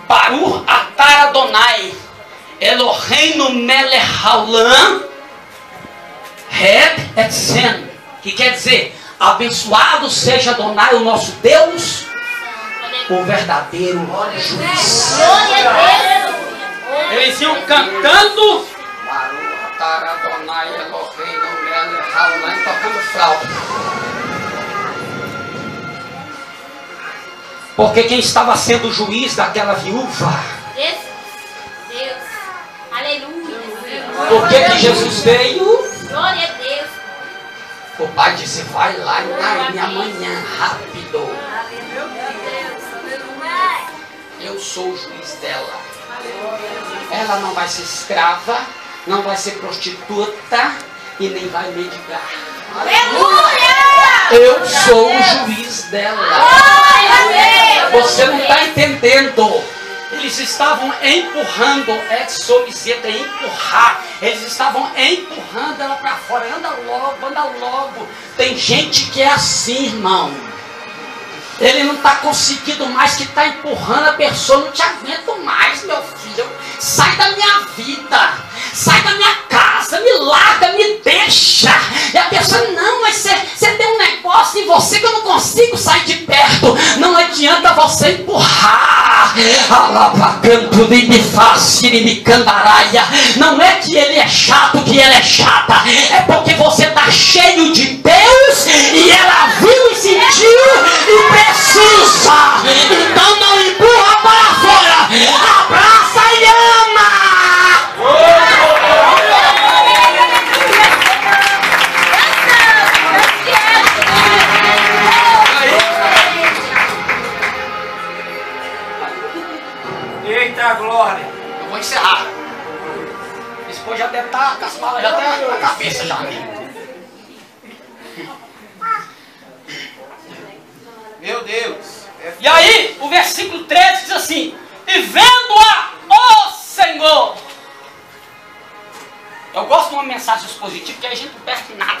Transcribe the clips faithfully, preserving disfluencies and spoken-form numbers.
Baruch Atar Adonai Eloheinu melech haolam Heb etzen, que quer dizer, abençoado seja Adonai, o nosso Deus, o verdadeiro juiz. Glória a Deus. Eles iam cantando Baruch Atar Adonai Eloheinu melech haolam, tocando flauta. Porque quem estava sendo o juiz daquela viúva? Deus. Deus. Aleluia. Por que que Jesus veio? Glória a Deus. O pai disse, vai lá na minha manhã, rápido. Eu sou o juiz dela. Ela não vai ser escrava, não vai ser prostituta e nem vai mendigar. Aleluia! Eu sou o juiz dela. Você não está entendendo. Eles estavam empurrando, exobiceta, empurrar. Eles estavam empurrando ela para fora. Anda logo, anda logo. Tem gente que é assim, irmão. Ele não está conseguindo mais, que está empurrando a pessoa. Não te aguento mais, meu filho. Sai da minha vida. Sai da minha casa. Me larga, me deixa. E a pessoa, não, mas você tem um negócio em você que eu não consigo sair de perto. Não adianta você empurrar. Alabacanto de me face de me candaraia. Não é que ele é chato, que ela é chata. É porque você está cheio de Deus e ela viu e sentiu e precisa. Então não empurra para fora. Abraça e ama. Eita glória! Eu vou encerrar. Depois já deve estar com as balas já até na cabeça já. Meu Deus! É... E aí, o versículo treze diz assim: e vendo-a, ó Senhor. Eu gosto de uma mensagem expositiva, que a gente não perde nada.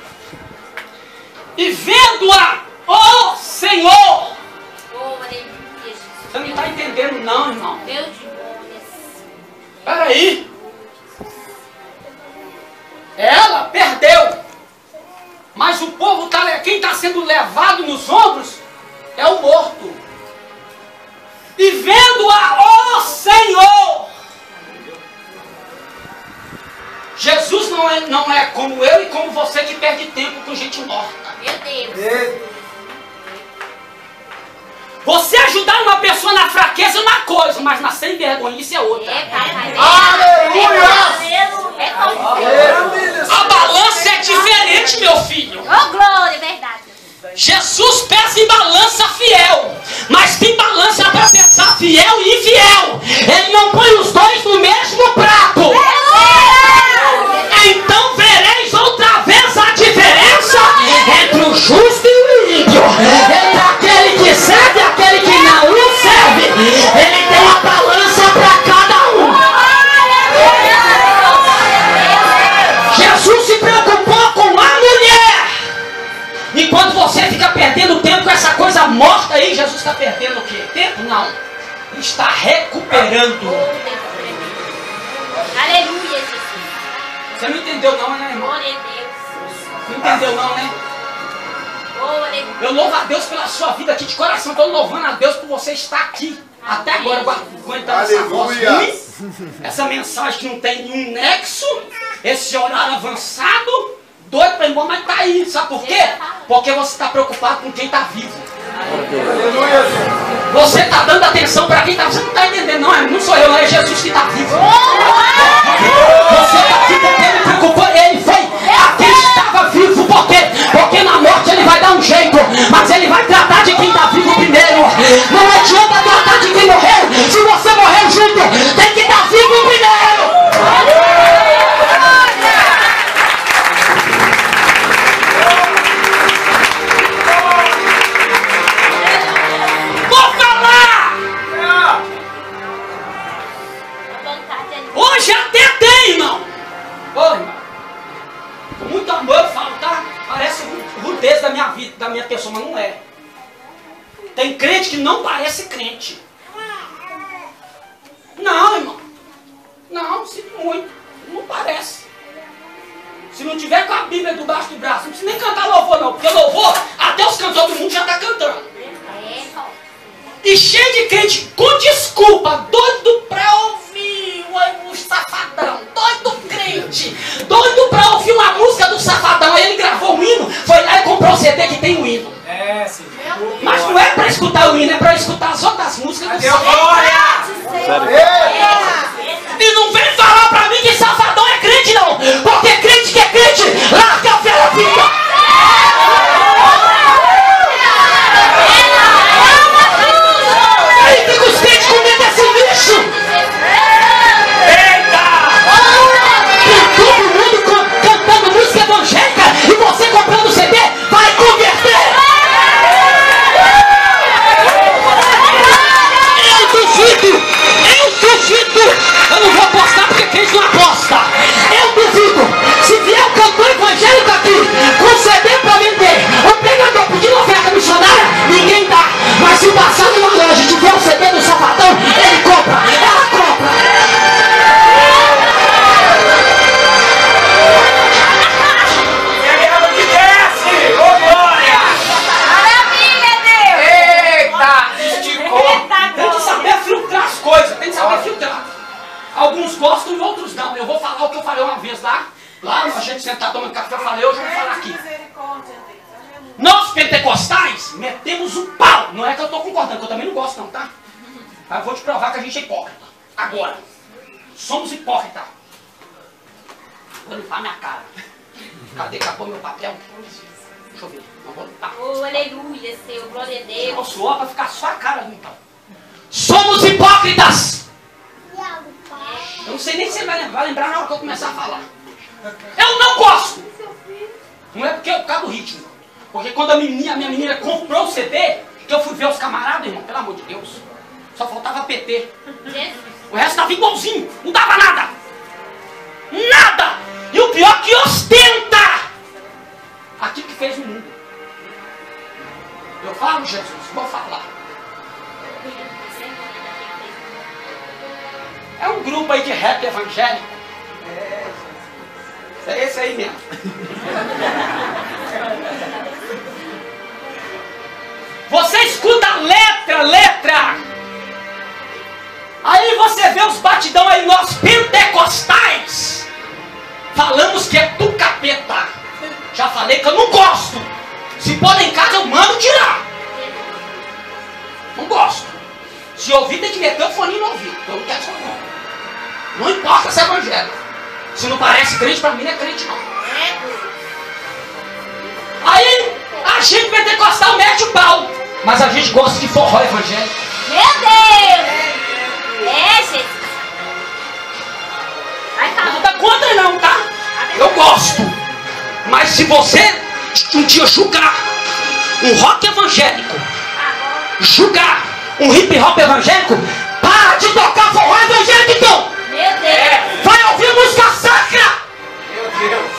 E vendo-a, ó Senhor. Você não está entendendo não, irmão. Meu demônio. Espera aí. Ela perdeu. Mas o povo, tá, quem está sendo levado nos ombros é o morto. E vendo-a, ó Senhor. Jesus não é, não é como eu e como você que perde tempo com gente morta. Meu Deus. Você ajudar uma pessoa na fraqueza é uma coisa, mas na sem vergonha isso é outra. É, pai, pai. Aleluia! É, A balança é diferente, meu filho. oh, glória, é verdade. Jesus pesa em balança fiel, mas tem balança para pesar fiel e infiel. Ele não põe os dois no mesmo prato. Então vereis outra vez a diferença entre o justo e o ímpio, entre aquele que serve e aquele que não o serve. Ele tem uma balança para cada um. Jesus se preocupou com a mulher. Enquanto você fica perdendo tempo com essa coisa morta aí, Jesus está perdendo o quê? Tempo? Não. Ele está recuperando. Aleluia, Jesus. Você não entendeu não, né, irmão? Glória a Deus. Não entendeu não, né? Glória a Deus. Eu louvo a Deus pela sua vida aqui de coração. Estou louvando a Deus por você estar aqui. Até agora, aguentando essa voz ruim, essa mensagem que não tem nenhum nexo, esse horário avançado, doido para ir embora, mas está aí. Sabe por quê? Porque você está preocupado com quem está vivo. Aleluia! Você está dando atenção para quem está vivo. Você não está entendendo, não. Não sou eu, não. É Jesus que está vivo. Você está aqui porque ele preocupou. Ele foi aquele que estava vivo. Por quê? Porque na morte ele vai dar um jeito. Mas ele vai tratar de quem está vivo primeiro. Não adianta tratar de quem morreu. Se você morreu junto, tem que estar vivo primeiro. Hoje até tem, irmão. Ô, irmão. Com muito amor eu falo, tá? Parece rudez da minha vida, da minha pessoa, mas não é. Tem crente que não parece crente. Não, irmão. Não, sinto muito. Não parece. Se não tiver com a Bíblia debaixo do braço, não precisa nem cantar louvor não, porque louvor, até os cantores do mundo já estão cantando. E cheio de crente com desculpa, doido pra ouvir o, o Safadão, doido crente, doido pra ouvir uma música do Safadão. Aí ele gravou um hino, foi lá e comprou o C D que tem o hino. É, sim. Mas não é pra escutar o hino, é pra escutar as outras músicas do Safadão. E não vem falar pra mim que Safadão é crente não, porque crente que é crente, larga a fé fica. Aí fica os crentes comendo esse lixo. Eita! E todo mundo can cantando música evangélica e você comprando C D, vai converter. Eu duvido, eu duvido. Eu não vou apostar porque crente não aposta. Eu duvido. Se vier um cantor evangélico aqui com C D pra vender, o pregador pedindo oferta missionária, ninguém dá. Mas se passar numa loja e tiver o C D do Safadão, ele compra, ela compra. Ele que desce! Ô glória! Maravilha, Deus! Eita! Esticou! Tem que saber filtrar as coisas, tem que saber filtrar. Alguns gostam e outros não. Eu vou falar o que eu falei uma vez lá. Lá a gente sentar tomando café, eu falei, hoje eu vou falar aqui. Nós pentecostais metemos o pau. Não é que eu estou concordando, que eu também não gosto não, tá? Mas eu vou te provar que a gente é hipócrita. Agora. Somos hipócritas. Vou limpar minha cara. Cadê? Acabou meu papel? Deixa eu ver. Não vou limpar. Oh, aleluia, Senhor, glória a Deus. Eu suor para ficar só a cara limpa. Somos hipócritas. Eu não sei nem se ele vai lembrar, vai lembrar na hora que eu começar a falar. Eu não gosto. Não é porque é por causa do ritmo. Porque quando a, menina, a minha menina comprou o C D, que eu fui ver os camaradas, irmão, pelo amor de Deus, só faltava P T. O resto estava igualzinho, não dava nada. Nada! E o pior que ostenta aquilo que fez o mundo. Eu falo, Jesus, vou falar. É um grupo aí de rap evangélico. É esse aí mesmo. Você escuta letra, letra. Aí você vê os batidão aí, nós pentecostais falamos que é do capeta. Já falei que eu não gosto. Se pôr em casa eu mando tirar. Não gosto. Se ouvir tem que meter o fone no ouvido. Eu não quero isso não. Não importa se é evangélico. Se não parece crente, pra mim não é crente não. Aí a gente pentecostal mete o pau. Mas a gente gosta de forró evangélico. Meu Deus! É, Jesus. Vai falar. Nada contra não, tá? Eu gosto. Mas se você um dia julgar um rock evangélico, julgar um hip hop evangélico, para de tocar forró evangélico então! Meu Deus! Vai ouvir música sacra! Meu Deus!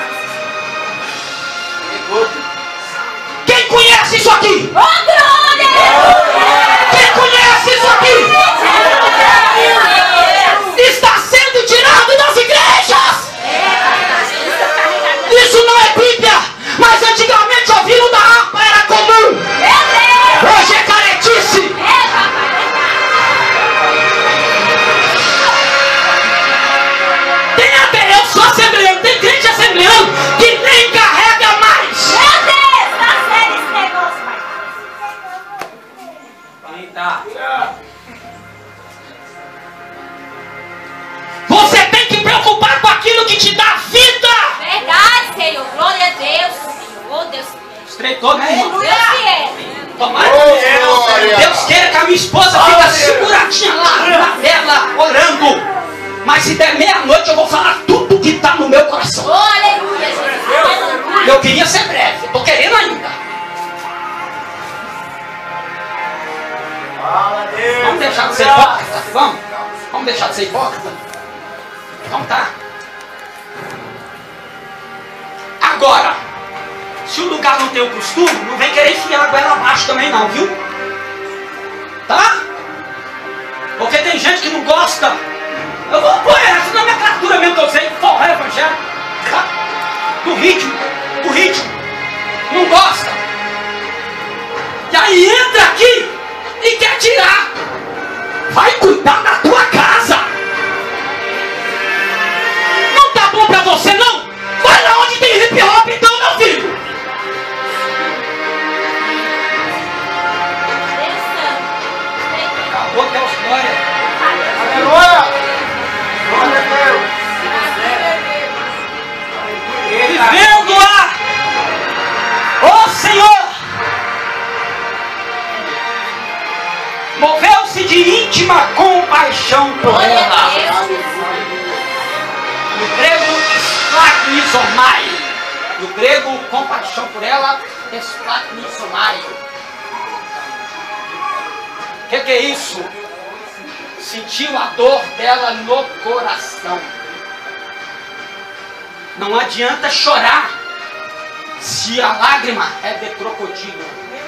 Pegou! Quem conhece isso aqui? Ô, glória! Quem conhece isso aqui? Está sendo tirado das igrejas! Isso não é Bíblia! Mas antigamente ouviram da harpa era comum! Hoje é caretice! Tem até eu sou assembleano, tem crente assembleano que nem carrega mais! Meu Deus! Tá sério esse negócio, pai. Eita! Você tem que preocupar com aquilo que te dá vida! Verdade, Senhor. Glória a Deus, Senhor. Oh, Deus. Estreitou, né, irmão? Deus que é. Tomara Oh, que Deus, glória! Deus queira que a minha esposa fique seguradinha lá na vela, orando. Mas se der meia-noite eu vou falar tudo que está no meu coração. Oh, aleluia, Jesus. Eu queria ser breve, eu tô querendo ainda. Fala, Deus! Vamos deixar de ser hipócrita? Vamos? Vamos deixar de ser hipócrita? Vamos, tá? Agora, se o lugar não tem o costume, não vem querer enfiar a goela abaixo também não, viu? Tá? Porque tem gente que não gosta. Eu vou pôr essa na minha criatura mesmo, estou dizendo, forró evangélico. Do ritmo, do ritmo. Não gosta. E aí entra aqui e quer tirar. Vai cuidar da tua casa. Não tá bom pra você não? Vai lá onde tem hip hop então, meu filho. Acabou até os glórias. Aleluia! Glória a Deus! Vivendo lá. Ó Senhor. Moveu-se de íntima compaixão por ela. No grego, esplacnizomai. No grego, compaixão por ela, esplacnizomai. O que, que é isso? Sentiu a dor dela no coração. Não adianta chorar se a lágrima é de crocodilo.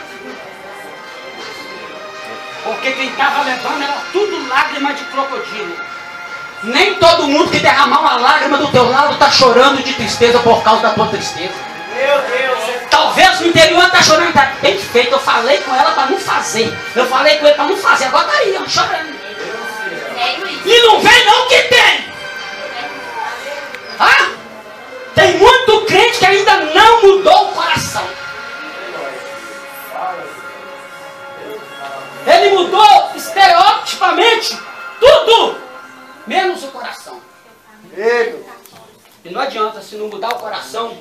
Porque quem estava levando era tudo lágrima de crocodilo. Nem todo mundo que derramar uma lágrima do teu lado está chorando de tristeza por causa da tua tristeza. Meu Deus! Talvez o interior está chorando, está bem feito. Eu falei com ela para não fazer. Eu falei com ele para não fazer. Agora está aí, ó, chorando. E não vem não que tem. Ah? Tem muito crente que ainda não mudou o coração. Ele mudou estereotipamente tudo, menos o coração. E não adianta, se não mudar o coração,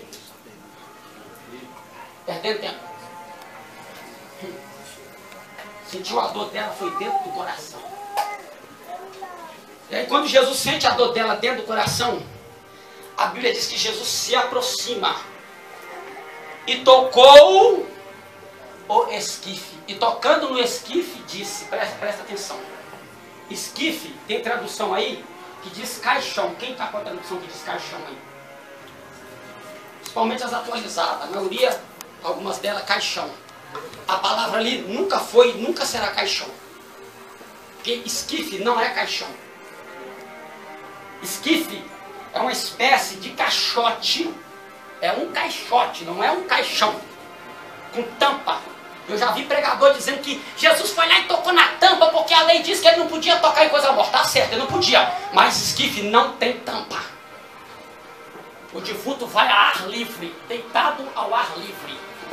perdendo tempo. Sentiu a dor dela, foi dentro do coração. E aí quando Jesus sente a dor dela dentro do coração, a Bíblia diz que Jesus se aproxima e tocou o esquife. E tocando no esquife disse, presta, presta atenção. Esquife, tem tradução aí que diz caixão. Quem está com a tradução que diz caixão aí? Principalmente as atualizadas, a maioria, algumas delas, caixão. A palavra ali nunca foi, nunca será caixão. Porque esquife não é caixão. Esquife é uma espécie de caixote. É um caixote, não é um caixão. Com tampa. Eu já vi pregador dizendo que Jesus foi lá e tocou na tampa porque a lei diz que ele não podia tocar em coisa morta. Tá certo, ele não podia. Mas esquife não tem tampa. O defunto vai a ar livre, deitado ao ar livre.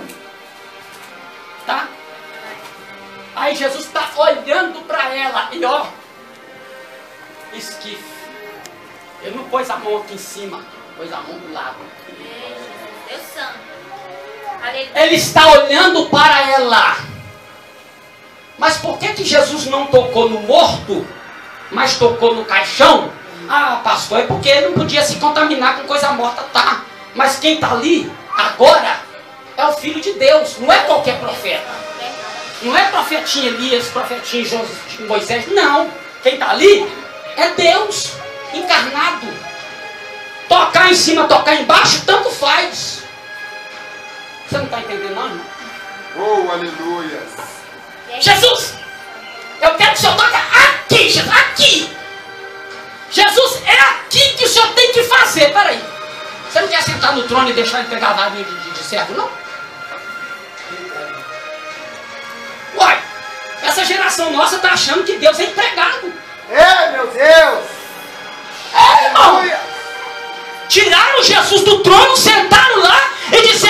Tá? Aí Jesus está olhando para ela e ó, esquife. Ele não pôs a mão aqui em cima, pôs a mão do lado. Deus santo. Ele está olhando para ela. Mas por que que Jesus não tocou no morto, mas tocou no caixão? Ah, pastor, é porque ele não podia se contaminar com coisa morta, tá? Mas quem está ali, agora, é o Filho de Deus, não é qualquer profeta. Não é profetinha Elias, profetinha Moisés, não. Quem está ali é Deus encarnado. Tocar em cima, tocar embaixo, tanto faz. Você não está entendendo não, irmão? Oh, aleluia! Jesus, eu quero que o Senhor toque aqui, Jesus, aqui. Jesus, é aqui que o Senhor tem que fazer. Peraí, você não quer sentar no trono e deixar ele pegar a varinha de, de, de servo, não? Uai, essa geração nossa está achando que Deus é empregado. É, meu Deus! É, irmão. Tiraram Jesus do trono, sentaram lá e disseram